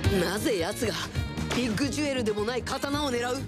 なぜ奴がビッグジュエルでもない刀を狙う？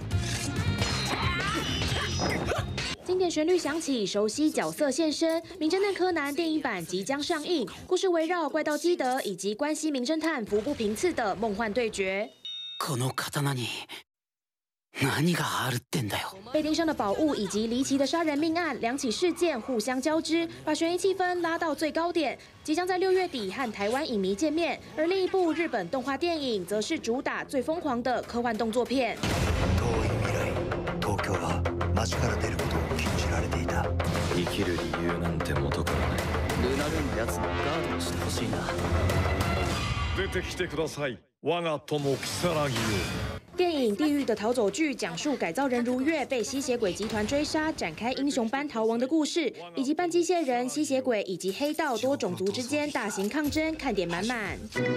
经典旋律响起，熟悉角色现身，《名侦探柯南》电影版即将上映。故事围绕怪盗基德以及关西名侦探服部平次的梦幻对决。 この刀に何があるってんだよ？ 被盯上的宝物以及离奇的杀人命案，两起事件互相交织，把悬疑气氛拉到最高点。即将在6月底和台湾影迷见面，而另一部日本动画电影则是主打最疯狂的科幻动作片。 遠い未来、東京は街から出ることを禁じられていた。生きる理由なんて元からない。ルナルンのやつのガードをしてほしいな。 出てきてください。我が友如月よ。 电影《地狱的逃走剧》讲述改造人如月被吸血鬼集团追杀，展开英雄般逃亡的故事，以及半机械人、吸血鬼以及黑道多种族之间大型抗争，看点满满。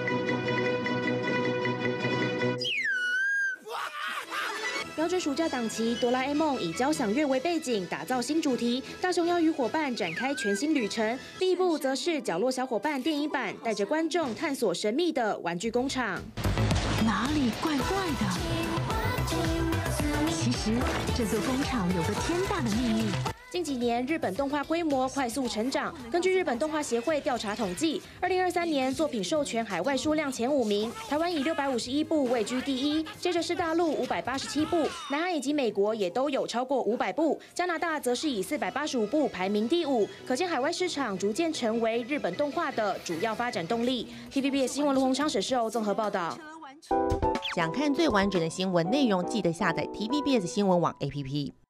瞄准暑假档期，《哆啦 A 梦》以交响乐为背景，打造新主题，大雄要与伙伴展开全新旅程。另一部则是《角落小伙伴》电影版，带着观众探索神秘的玩具工厂。 哪里怪怪的？其实这座工厂有个天大的秘密。 近几年，日本动画规模快速成长。根据日本动画协会调查统计，2023年作品授权海外数量前5名，台湾以651部位居第一，接着是大陆587部，南韩以及美国也都有超过500部，加拿大则是以485部排名第5。可见海外市场逐渐成为日本动画的主要发展动力。TVBS 新闻卢鸿昌、沈世欧综合报道。 想看最完整的新闻内容，记得下载 TVBS 新闻网 APP。